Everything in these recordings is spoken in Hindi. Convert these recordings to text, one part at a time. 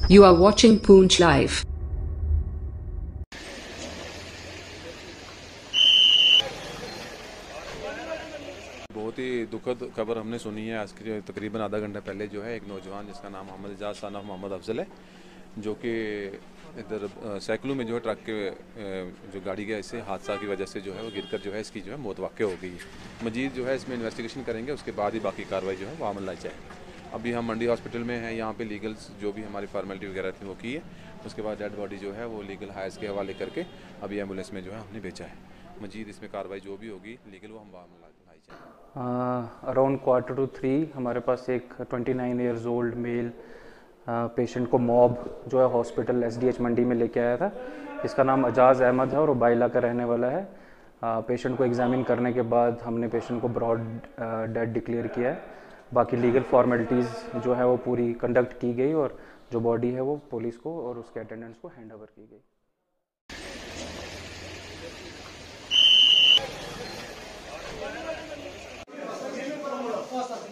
You are watching Poonch Live. बहुत ही दुखद खबर हमने सुनी है। आज के तकरीबन आधा घंटा पहले जो है एक नौजवान जिसका नाम मोहम्मद एजाज सन ऑफ मोहम्मद अफजल है, जो कि इधर सैकलों में जो है ट्रक के जो गाड़ी के ऐसे हादसा की वजह से जो है वो गिरकर जो है इसकी जो है मौत वाक़ हो गई। मजीद जो है इसमें इन्वेस्टिगेशन करेंगे, उसके बाद ही बाकी कार्रवाई जो है वो अमल लाई जाए। अभी हम मंडी हॉस्पिटल में हैं, यहाँ पे लीगल्स जो भी हमारी फॉर्मेलिटी वगैरह थी वो की है। उसके बाद डेड बॉडी जो है वो लीगल हायर्स के हवाले करके अभी एम्बुलेंस में जो है हमने भेजा है। मजीद इसमें कार्रवाई जो भी होगी लीगल वो हम अमल लाई जाए। अराउंड 2:45 हमारे पास एक 29 ईयर्स ओल्ड मेल पेशेंट को मॉब जो है हॉस्पिटल SDH मंडी में लेके आया था। इसका नाम एजाज़ अहमद है और वो बाइला का रहने वाला है। पेशेंट को एग्जामिन करने के बाद हमने पेशेंट को ब्रॉड डेड डिक्लेयर किया है। बाकी लीगल फॉर्मेलिटीज़ जो है वो पूरी कंडक्ट की गई और जो बॉडी है वो पुलिस को और उसके अटेंडेंट्स को हैंड ओवर की गई।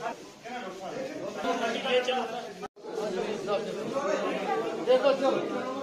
देखो